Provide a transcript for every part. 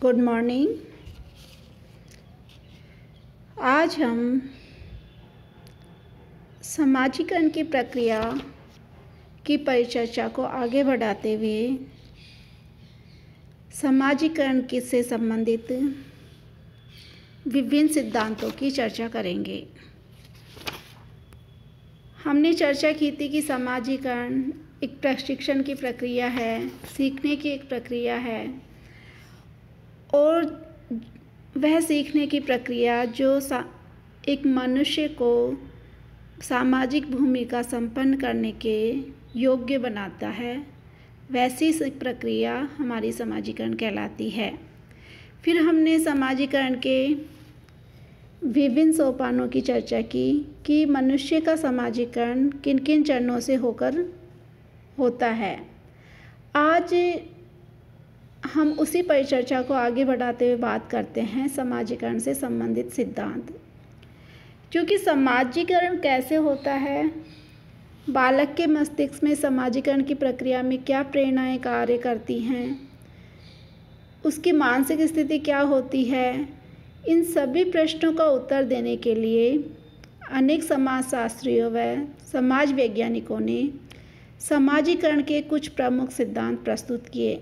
Good morning. आज हम समाजीकरण की प्रक्रिया की परिचर्चा को आगे बढ़ाते हुए समाजीकरण से संबंधित विभिन्न सिद्धांतों की चर्चा करेंगे। हमने चर्चा की थी कि समाजीकरण एक प्रशिक्षण की प्रक्रिया है, सीखने की एक प्रक्रिया है और वह सीखने की प्रक्रिया जो एक मनुष्य को सामाजिक भूमिका संपन्न करने के योग्य बनाता है, वैसी प्रक्रिया हमारी समाजीकरण कहलाती है। फिर हमने समाजीकरण के विभिन्न सोपानों की चर्चा की कि मनुष्य का समाजीकरण किन किन चरणों से होकर होता है। आज हम उसी परिचर्चा को आगे बढ़ाते हुए बात करते हैं समाजीकरण से संबंधित सिद्धांत। क्योंकि समाजीकरण कैसे होता है, बालक के मस्तिष्क में समाजीकरण की प्रक्रिया में क्या प्रेरणाएं कार्य करती हैं, उसकी मानसिक स्थिति क्या होती है, इन सभी प्रश्नों का उत्तर देने के लिए अनेक समाजशास्त्रियों व समाज वैज्ञानिकों ने समाजीकरण के कुछ प्रमुख सिद्धांत प्रस्तुत किए,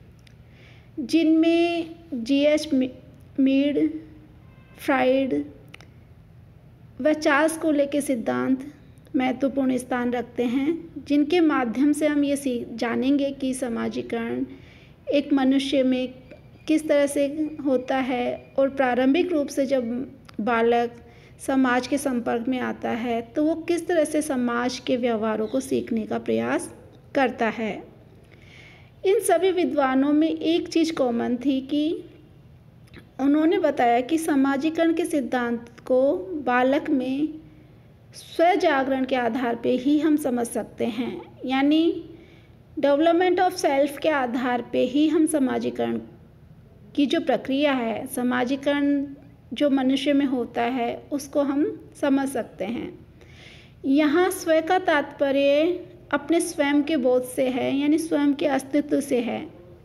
जिनमें G.H. मीड, फ्राइड व चार्ल्स कोले के सिद्धांत महत्वपूर्ण स्थान रखते हैं, जिनके माध्यम से हम ये जानेंगे कि समाजीकरण एक मनुष्य में किस तरह से होता है और प्रारंभिक रूप से जब बालक समाज के संपर्क में आता है तो वो किस तरह से समाज के व्यवहारों को सीखने का प्रयास करता है। इन सभी विद्वानों में एक चीज़ कॉमन थी कि उन्होंने बताया कि समाजीकरण के सिद्धांत को बालक में स्व जागरण के आधार पे ही हम समझ सकते हैं, यानी डेवलपमेंट ऑफ सेल्फ के आधार पे ही हम समाजीकरण की जो प्रक्रिया है, समाजीकरण जो मनुष्य में होता है, उसको हम समझ सकते हैं। यहाँ स्व का तात्पर्य अपने स्वयं के बोध से है, यानी स्वयं के अस्तित्व से है।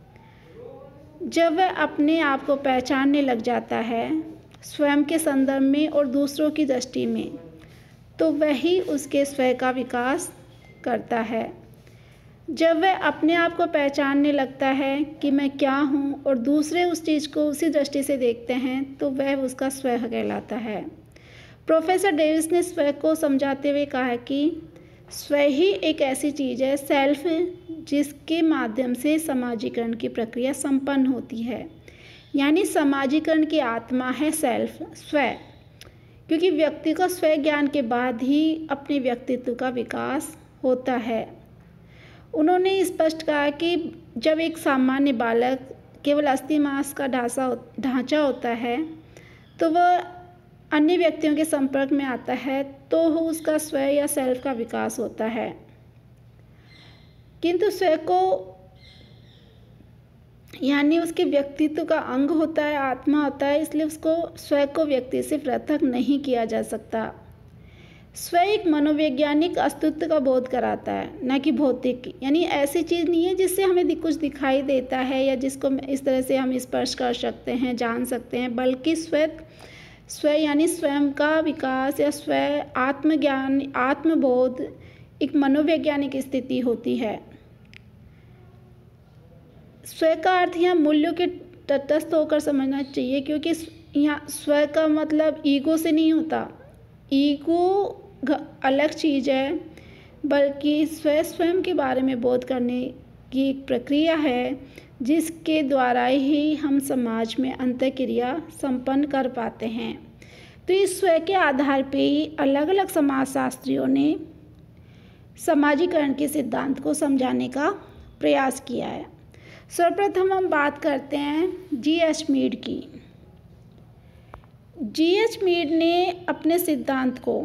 जब वह अपने आप को पहचानने लग जाता है स्वयं के संदर्भ में और दूसरों की दृष्टि में, तो वही उसके स्व का विकास करता है। जब वह अपने आप को पहचानने लगता है कि मैं क्या हूँ और दूसरे उस चीज़ को उसी दृष्टि से देखते हैं, तो वह उसका स्व कहलाता है। प्रोफेसर डेविस ने स्व को समझाते हुए कहा कि स्व ही एक ऐसी चीज़ है, सेल्फ, जिसके माध्यम से समाजीकरण की प्रक्रिया संपन्न होती है। यानी समाजीकरण की आत्मा है सेल्फ, स्व, क्योंकि व्यक्ति को स्व ज्ञान के बाद ही अपने व्यक्तित्व का विकास होता है। उन्होंने स्पष्ट कहा कि जब एक सामान्य बालक केवल अस्थि मांस का ढांचा होता है तो वह अन्य व्यक्तियों के संपर्क में आता है तो उसका स्व या सेल्फ का विकास होता है, किंतु स्व को यानी उसके व्यक्तित्व का अंग होता है, आत्मा होता है, इसलिए उसको स्व को व्यक्ति से पृथक नहीं किया जा सकता। स्व एक मनोवैज्ञानिक अस्तित्व का बोध कराता है, न कि भौतिक, यानी ऐसी चीज़ नहीं है जिससे हमें कुछ दिखाई देता है या जिसको इस तरह से हम स्पर्श कर सकते हैं, जान सकते हैं, बल्कि स्व यानी स्वयं का विकास या स्व आत्मज्ञान, आत्मबोध एक मनोवैज्ञानिक स्थिति होती है। स्व का अर्थ यहाँ मूल्यों के तटस्थ होकर समझना चाहिए, क्योंकि यहाँ स्व का मतलब ईगो से नहीं होता। ईगो अलग चीज़ है, बल्कि स्वयं के बारे में बोध करने की एक प्रक्रिया है, जिसके द्वारा ही हम समाज में अंतःक्रिया संपन्न कर पाते हैं। तो इस स्व के आधार पे ही अलग अलग समाजशास्त्रियों ने समाजीकरण के सिद्धांत को समझाने का प्रयास किया है। सर्वप्रथम हम बात करते हैं G.H. मीड की। G.H. मीड ने अपने सिद्धांत को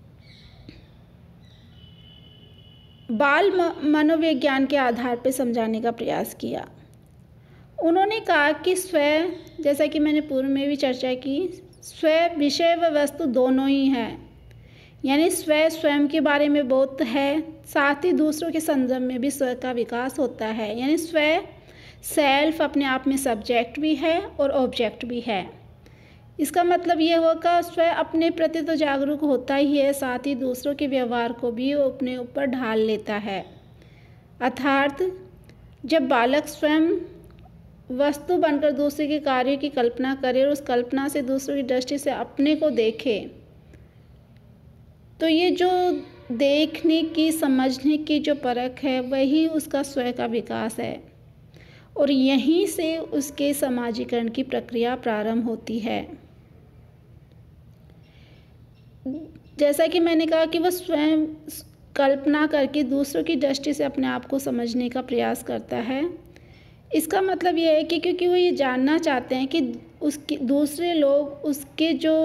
बाल मनोविज्ञान के आधार पर समझाने का प्रयास किया। उन्होंने कहा कि स्व, जैसा कि मैंने पूर्व में भी चर्चा की, स्व विषय व वस्तु दोनों ही हैं, यानी स्व स्वयं के बारे में बोध है, साथ ही दूसरों के संदर्भ में भी स्व का विकास होता है। यानी स्व सेल्फ अपने आप में सब्जेक्ट भी है और ऑब्जेक्ट भी है। इसका मतलब ये होगा स्वयं अपने प्रति तो जागरूक होता ही है, साथ ही दूसरों के व्यवहार को भी वो अपने ऊपर ढाल लेता है। अर्थात जब बालक स्वयं वस्तु बनकर दूसरे के कार्यों की कल्पना करे और उस कल्पना से दूसरों की दृष्टि से अपने को देखे, तो ये जो देखने की, समझने की जो परख है, वही उसका स्वयं का विकास है और यहीं से उसके समाजीकरण की प्रक्रिया प्रारंभ होती है। जैसा कि मैंने कहा कि वह स्वयं कल्पना करके दूसरों की दृष्टि से अपने आप को समझने का प्रयास करता है। इसका मतलब यह है कि क्योंकि वो ये जानना चाहते हैं कि उसके दूसरे लोग उसके जो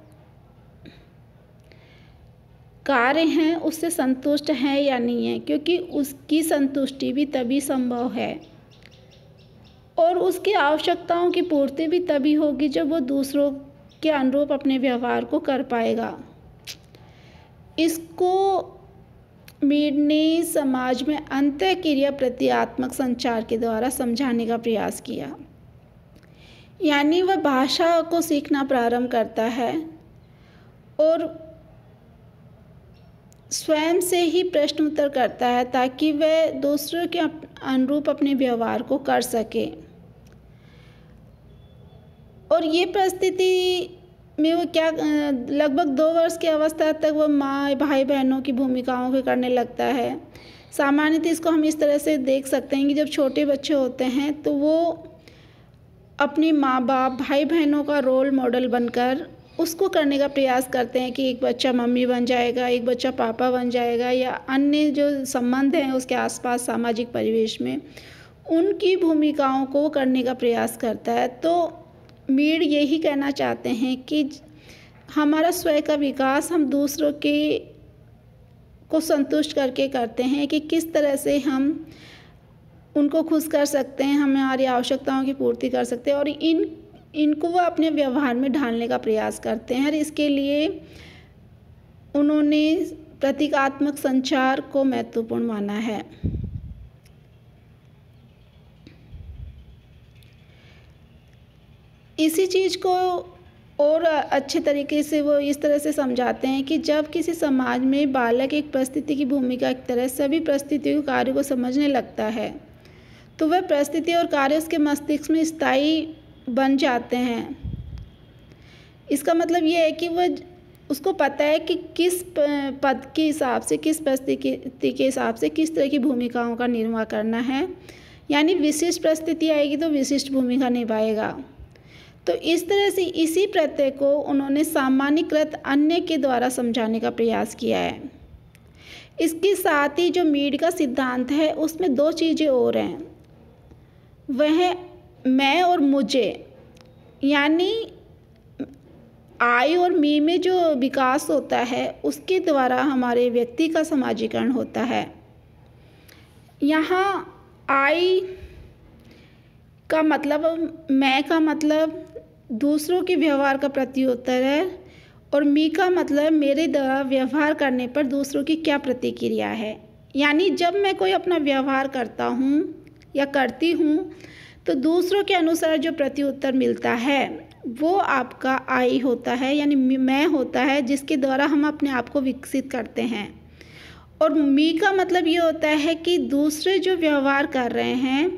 कार्य हैं उससे संतुष्ट हैं या नहीं है, क्योंकि उसकी संतुष्टि भी तभी संभव है और उसकी आवश्यकताओं की पूर्ति भी तभी होगी जब वो दूसरों के अनुरूप अपने व्यवहार को कर पाएगा। इसको मीड ने समाज में अंतःक्रिया प्रतीकात्मक संचार के द्वारा समझाने का प्रयास किया। यानी वह भाषा को सीखना प्रारंभ करता है और स्वयं से ही प्रश्न उत्तर करता है ताकि वह दूसरों के अनुरूप अपने व्यवहार को कर सके। और ये परिस्थिति में वो क्या लगभग 2 वर्ष की अवस्था तक वो माँ भाई बहनों की भूमिकाओं को करने लगता है। सामान्यतः इसको हम इस तरह से देख सकते हैं कि जब छोटे बच्चे होते हैं तो वो अपनी माँ बाप भाई बहनों का रोल मॉडल बनकर उसको करने का प्रयास करते हैं कि एक बच्चा मम्मी बन जाएगा, एक बच्चा पापा बन जाएगा, या अन्य जो संबंध हैं उसके आसपास सामाजिक परिवेश में उनकी भूमिकाओं को करने का प्रयास करता है। तो मीड यही कहना चाहते हैं कि हमारा स्वयं का विकास हम दूसरों के को संतुष्ट करके करते हैं कि किस तरह से हम उनको खुश कर सकते हैं, हमारी आवश्यकताओं की पूर्ति कर सकते हैं और इनको वो अपने व्यवहार में ढालने का प्रयास करते हैं। और इसके लिए उन्होंने प्रतीकात्मक संचार को महत्वपूर्ण माना है। इसी चीज़ को और अच्छे तरीके से वो इस तरह से समझाते हैं कि जब किसी समाज में बालक एक परिस्थिति की भूमिका की तरह सभी परिस्थितियों के कार्य को समझने लगता है तो वह परिस्थिति और कार्य उसके मस्तिष्क में स्थायी बन जाते हैं। इसका मतलब ये है कि वह उसको पता है कि किस पद के हिसाब से, किस परिस्थिति के हिसाब से किस तरह की भूमिकाओं का निर्वाह करना है। यानी विशिष्ट परिस्थिति आएगी तो विशिष्ट भूमिका निभाएगा। तो इस तरह से इसी प्रत्यय को उन्होंने सामान्यकृत अन्य के द्वारा समझाने का प्रयास किया है। इसके साथ ही जो मीड का सिद्धांत है उसमें 2 चीज़ें और हैं, वह मैं और मुझे, यानी आई और मी में जो विकास होता है उसके द्वारा हमारे व्यक्ति का समाजीकरण होता है। यहाँ आई का मतलब, मैं का मतलब दूसरों के व्यवहार का प्रत्युत्तर है और मी का मतलब मेरे द्वारा व्यवहार करने पर दूसरों की क्या प्रतिक्रिया है। यानी जब मैं कोई अपना व्यवहार करता हूँ या करती हूँ तो दूसरों के अनुसार जो प्रत्युत्तर मिलता है वो आपका आई होता है, यानी मैं होता है, जिसके द्वारा हम अपने आप को विकसित करते हैं। और मी का मतलब ये होता है कि दूसरे जो व्यवहार कर रहे हैं,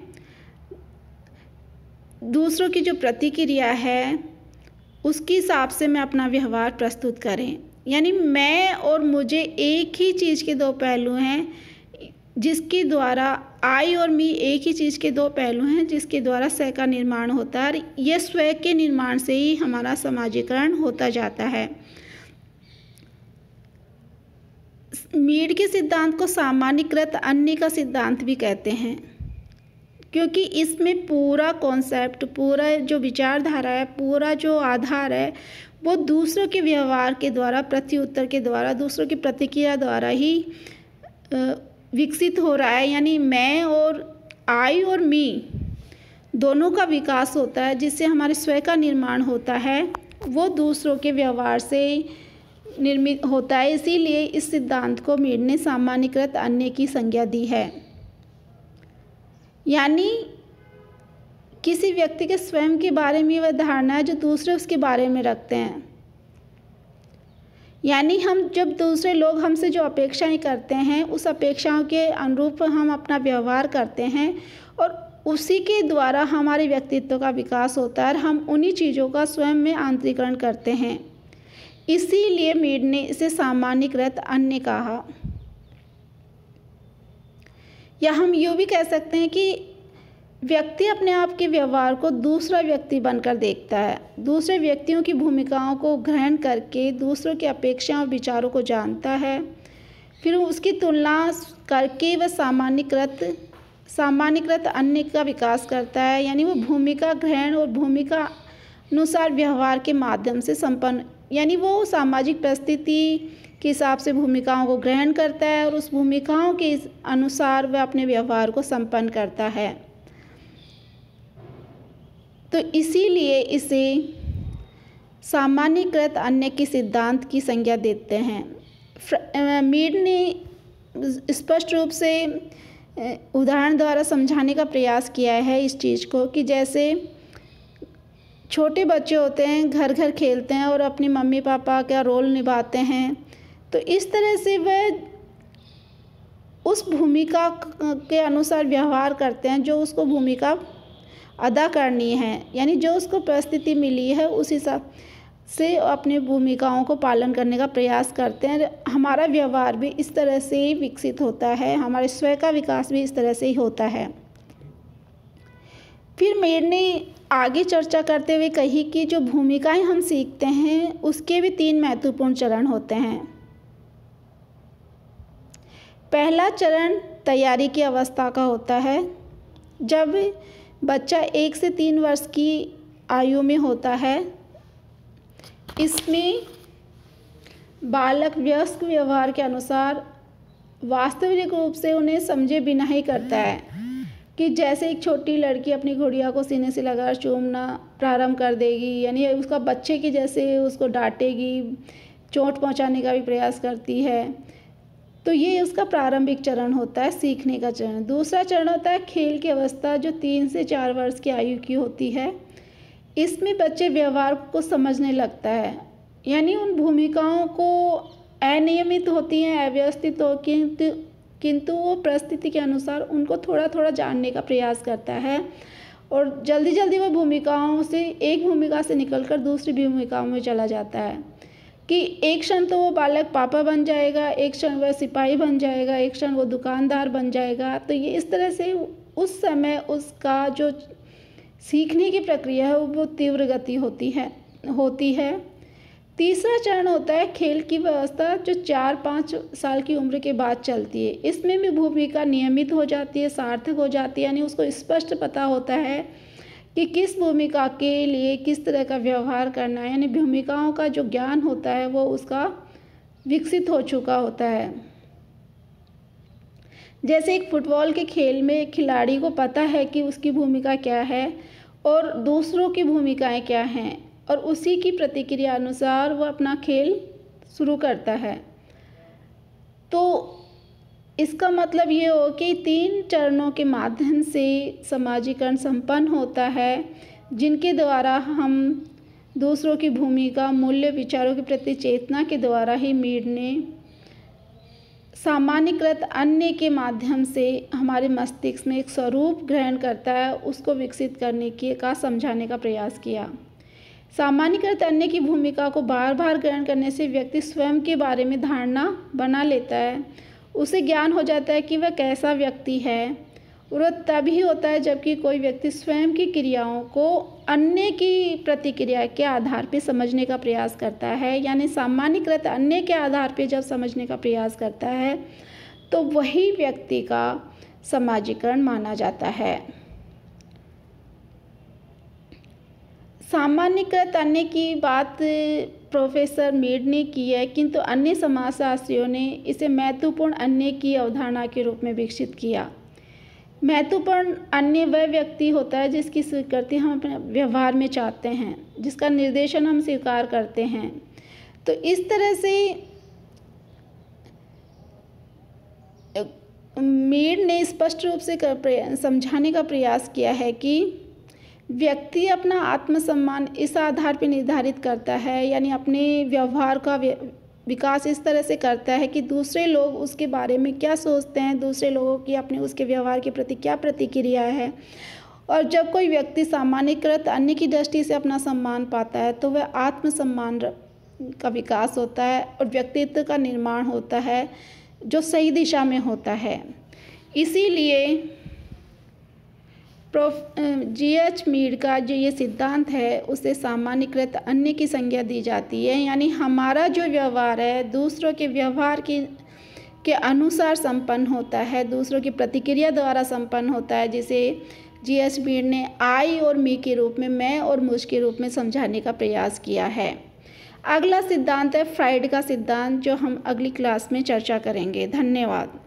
दूसरों की जो प्रतिक्रिया है उसके हिसाब से मैं अपना व्यवहार प्रस्तुत करें। यानी मैं और मुझे एक ही चीज़ के 2 पहलू हैं, जिसके द्वारा आई और मी एक ही चीज़ के 2 पहलू हैं जिसके द्वारा स्व का निर्माण होता है। और यह स्व के निर्माण से ही हमारा समाजीकरण होता जाता है। मीड के सिद्धांत को सामान्यकृत अन्य का सिद्धांत भी कहते हैं, क्योंकि इसमें पूरा कॉन्सेप्ट, पूरा जो विचारधारा है, पूरा जो आधार है वो दूसरों के व्यवहार के द्वारा, प्रत्युत्तर के द्वारा, दूसरों की प्रतिक्रिया द्वारा ही विकसित हो रहा है। यानी मैं और आई और मी दोनों का विकास होता है, जिससे हमारे स्व का निर्माण होता है, वो दूसरों के व्यवहार से निर्मित होता है। इसीलिए इस सिद्धांत को मीड ने सामान्यकृत अन्य की संज्ञा दी है। यानी किसी व्यक्ति के स्वयं के बारे में वह धारणा है जो दूसरे उसके बारे में रखते हैं। यानी हम जब दूसरे लोग हमसे जो अपेक्षाएं करते हैं उस अपेक्षाओं के अनुरूप हम अपना व्यवहार करते हैं और उसी के द्वारा हमारे व्यक्तित्व का विकास होता है और हम उन्हीं चीज़ों का स्वयं में आंतरिकरण करते हैं। इसीलिए मीड ने इसे सामान्यीकृत अन्य कहा। या हम यूँ भी कह सकते हैं कि व्यक्ति अपने आप के व्यवहार को दूसरा व्यक्ति बनकर देखता है, दूसरे व्यक्तियों की भूमिकाओं को ग्रहण करके दूसरों की अपेक्षाओं और विचारों को जानता है, फिर उसकी तुलना करके वह सामान्यीकृत अन्य का विकास करता है। यानी वो भूमिका ग्रहण और भूमिका अनुसार व्यवहार के माध्यम से संपन्न, यानी वो सामाजिक परिस्थिति के हिसाब से भूमिकाओं को ग्रहण करता है और उस भूमिकाओं के अनुसार वह अपने व्यवहार को संपन्न करता है। तो इसीलिए इसे सामान्यीकृत अन्य के सिद्धांत की संज्ञा देते हैं। मीड ने स्पष्ट रूप से उदाहरण द्वारा समझाने का प्रयास किया है इस चीज़ को कि जैसे छोटे बच्चे होते हैं, घर घर खेलते हैं और अपनी मम्मी पापा का रोल निभाते हैं, तो इस तरह से वह उस भूमिका के अनुसार व्यवहार करते हैं जो उसको भूमिका अदा करनी है। यानी जो उसको परिस्थिति मिली है उस हिसाब से अपनी भूमिकाओं को पालन करने का प्रयास करते हैं। हमारा व्यवहार भी इस तरह से ही विकसित होता है, हमारे स्वयं का विकास भी इस तरह से ही होता है। फिर मीड ने आगे चर्चा करते हुए कही कि जो भूमिकाएं हम सीखते हैं उसके भी 3 महत्वपूर्ण चरण होते हैं। पहला चरण तैयारी की अवस्था का होता है। जब बच्चा 1 से 3 वर्ष की आयु में होता है, इसमें बालक वयस्क व्यवहार के अनुसार वास्तविक रूप से उन्हें समझे बिना ही करता है कि जैसे एक छोटी लड़की अपनी गुड़िया को सीने से लगाकर चूमना प्रारंभ कर देगी, यानी उसका बच्चे की जैसे उसको डांटेगी, चोट पहुंचाने का भी प्रयास करती है। तो ये उसका प्रारंभिक चरण होता है, सीखने का चरण। दूसरा चरण होता है खेल की अवस्था, जो 3 से 4 वर्ष की आयु की होती है। इसमें बच्चे व्यवहार को समझने लगता है, यानी उन भूमिकाओं को अनियमित होती हैं, अव्यवस्थित हो, किंतु वो परिस्थिति के अनुसार उनको थोड़ा थोड़ा जानने का प्रयास करता है और जल्दी जल्दी वो भूमिकाओं से, एक भूमिका से निकलकर दूसरी भूमिकाओं में चला जाता है कि एक क्षण तो वो बालक पापा बन जाएगा, एक क्षण वह सिपाही बन जाएगा, एक क्षण वो दुकानदार बन जाएगा। तो ये इस तरह से उस समय उसका जो सीखने की प्रक्रिया है वो तीव्र गति होती है। तीसरा चरण होता है खेल की व्यवस्था, जो 4-5 साल की उम्र के बाद चलती है। इसमें भी भूमिका नियमित हो जाती है, सार्थक हो जाती है, यानी उसको स्पष्ट पता होता है कि किस भूमिका के लिए किस तरह का व्यवहार करना है, यानी भूमिकाओं का जो ज्ञान होता है वो उसका विकसित हो चुका होता है। जैसे एक फुटबॉल के खेल में एक खिलाड़ी को पता है कि उसकी भूमिका क्या है और दूसरों की भूमिकाएं क्या हैं, और उसी की प्रतिक्रिया अनुसार वह अपना खेल शुरू करता है। तो इसका मतलब ये हो कि 3 चरणों के माध्यम से समाजीकरण संपन्न होता है, जिनके द्वारा हम दूसरों की भूमिका, मूल्य, विचारों के प्रति चेतना के द्वारा ही मीड ने सामान्यीकृत अन्य के माध्यम से हमारे मस्तिष्क में एक स्वरूप ग्रहण करता है, उसको विकसित करने का समझाने का प्रयास किया। सामान्यीकृत अन्य की भूमिका को बार बार ग्रहण करने से व्यक्ति स्वयं के बारे में धारणा बना लेता है, उसे ज्ञान हो जाता है कि वह कैसा व्यक्ति है। और वह तभी होता है जबकि कोई व्यक्ति स्वयं की क्रियाओं को अन्य की प्रतिक्रिया के आधार पर समझने का प्रयास करता है, यानी सामान्यीकृत अन्य के आधार पर जब समझने का प्रयास करता है तो वही व्यक्ति का समाजीकरण माना जाता है। सामान्यीकृत अन्य की बात प्रोफेसर मीड ने की है, किंतु अन्य समाजशास्त्रियों ने इसे महत्वपूर्ण अन्य की अवधारणा के रूप में विकसित किया। महत्वपूर्ण अन्य वह व्यक्ति होता है जिसकी स्वीकृति हम अपने व्यवहार में चाहते हैं, जिसका निर्देशन हम स्वीकार करते हैं। तो इस तरह से मीड ने स्पष्ट रूप से समझाने का प्रयास किया है कि व्यक्ति अपना आत्मसम्मान इस आधार पर निर्धारित करता है, यानी अपने व्यवहार का विकास इस तरह से करता है कि दूसरे लोग उसके बारे में क्या सोचते हैं, दूसरे लोगों की अपने उसके व्यवहार के प्रति क्या प्रतिक्रिया है। और जब कोई व्यक्ति सामान्यकृत अन्य की दृष्टि से अपना सम्मान पाता है तो वह आत्मसम्मान का विकास होता है और व्यक्तित्व का निर्माण होता है जो सही दिशा में होता है। इसीलिए G.H. मीड का जो ये सिद्धांत है उसे सामान्यकृत अन्य की संज्ञा दी जाती है, यानी हमारा जो व्यवहार है दूसरों के व्यवहार के अनुसार संपन्न होता है, दूसरों की प्रतिक्रिया द्वारा संपन्न होता है, जिसे G.H. मीड ने आई और मी के रूप में, मैं और मुझ के रूप में समझाने का प्रयास किया है। अगला सिद्धांत है फ्राइड का सिद्धांत, जो हम अगली क्लास में चर्चा करेंगे। धन्यवाद।